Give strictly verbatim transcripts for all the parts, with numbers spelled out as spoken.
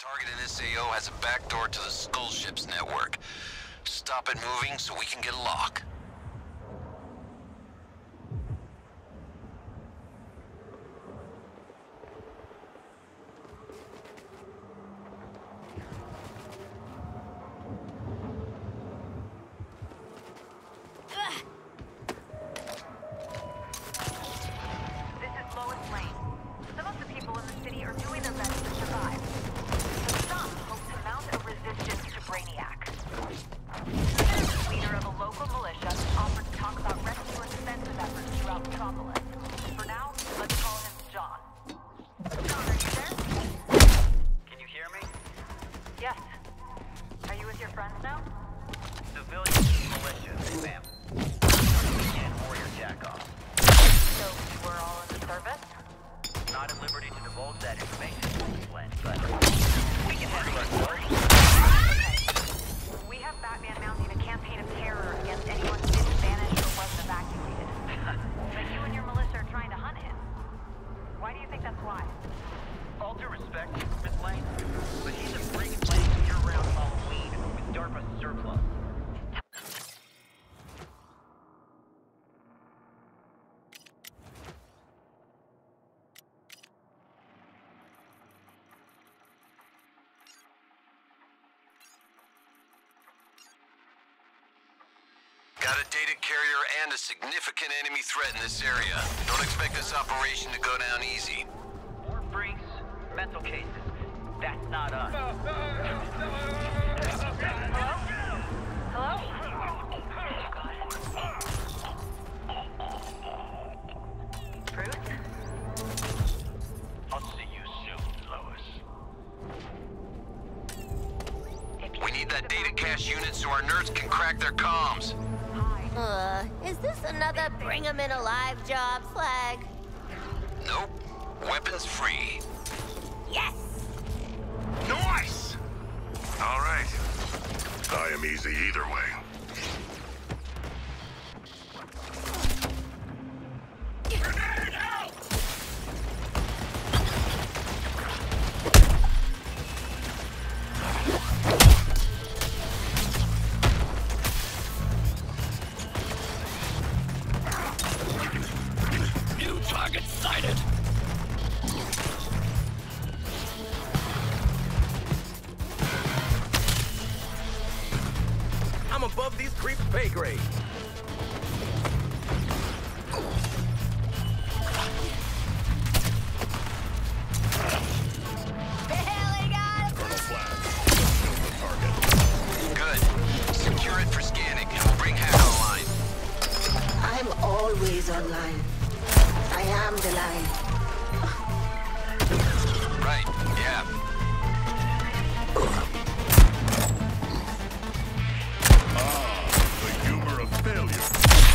Target in this A O has a backdoor to the Skull Ships network. Stop it moving so we can get a lock. Leader of a local militia offered to talk about rescue and defensive efforts throughout Metropolis. For now, let's call him John. John, are you there? Can you hear me? Yes. Are you with your friends now? Civilian militia, ma'am. And warrior jack-off. So, we're all in the service? Not at liberty to divulge that information, Glenn, but we can handle ourselves. We have Batman mounting a campaign of terror against anyone who didn't vanish or wasn't evacuated. But you and your militia are trying to hunt him. Why do you think that's why? All due respect, Miss Lane, but he's a freak playing year-round Halloween with DARPA surplus. Got a data carrier and a significant enemy threat in this area. Don't expect this operation to go down easy. More freaks, mental cases. That's not us. Hello? Hello? Bruce? I'll see you soon, Lois. We need that data cache unit so our nerds can crack their comms. Uh, is this another bring 'em in alive job, Slag? Nope. Weapons free. Yes! Nice! All right. I am easy either way. Grenade out! New target sighted. I'm above these creeps' pay grade. Barely got him! Colonel Flash. Kill the target. Good. Secure it for scanning and we'll bring Hack online. I'm always online. I am the line. Right, yeah. Ah, the humor of failure.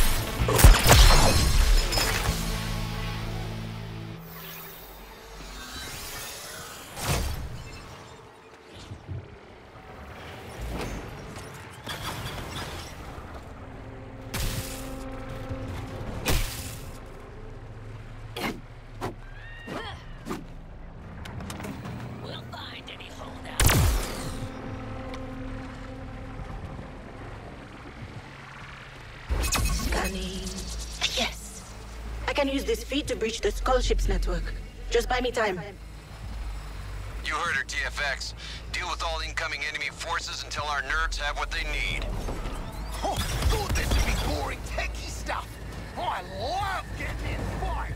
We'll find any holdouts. Scanning. Yes. I can use this feed to breach the Skull Ships network. Just buy me time. You heard her, T F X. Deal with all incoming enemy forces until our nerds have what they need. Oh, thought this would be boring techie stuff. I love getting in fights.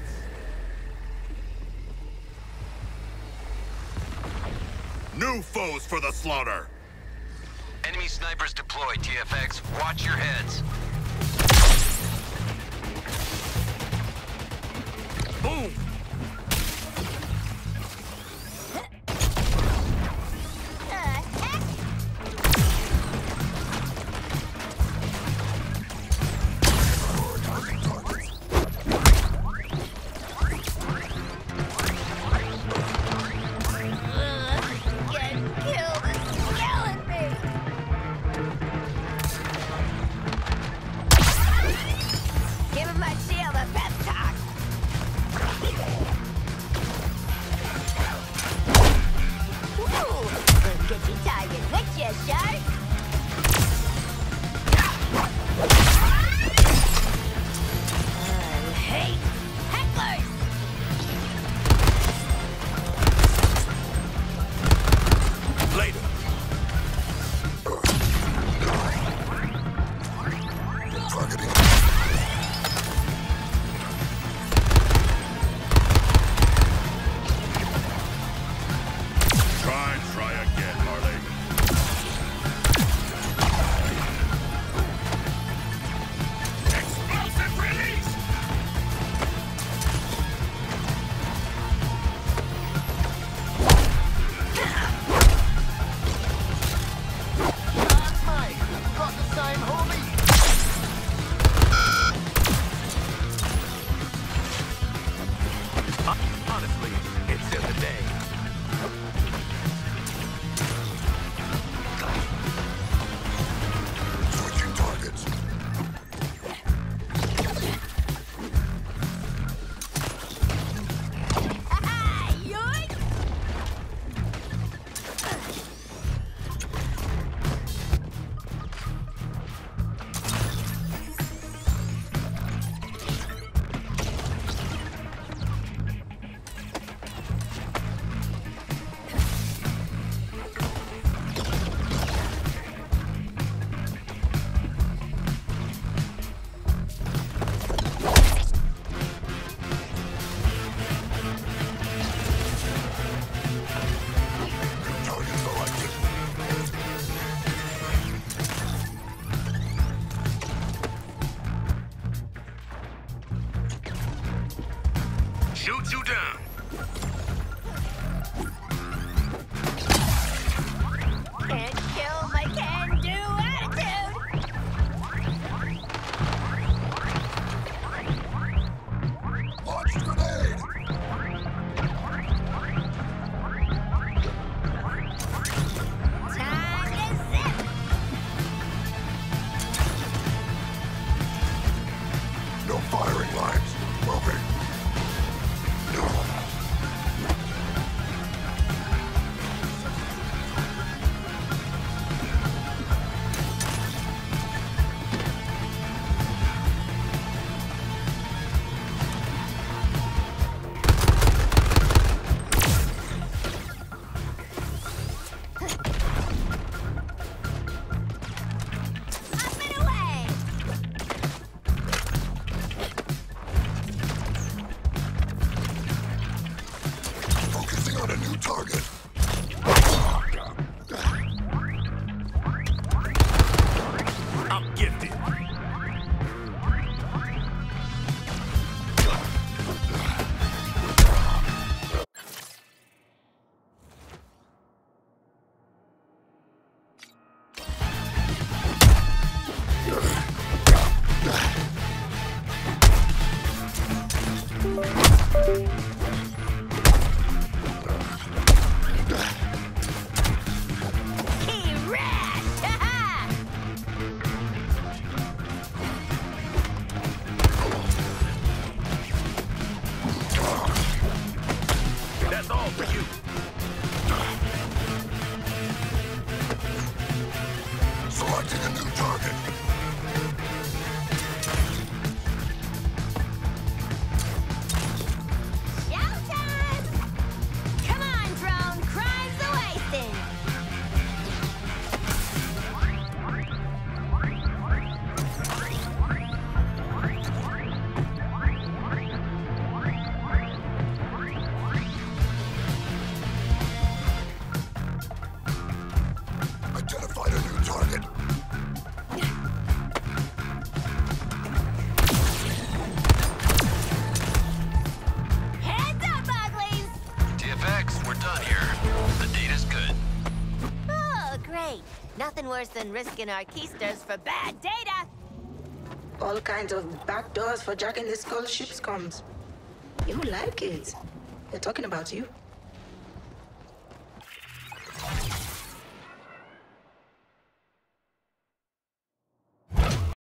New foes for the slaughter. Enemy snipers deployed, T F X. Watch your heads. Boom! The heck? Ugh, getting killed is killing me! Marking a new target. Showtime! Come on, drone. Crime's a wasting. Identified a new target. Heads up, uglies! T F X, we're done here. The data's good. Oh, great. Nothing worse than risking our keysters for bad data. All kinds of back doors for jacking the skull ship's comms. You like it. They're talking about you.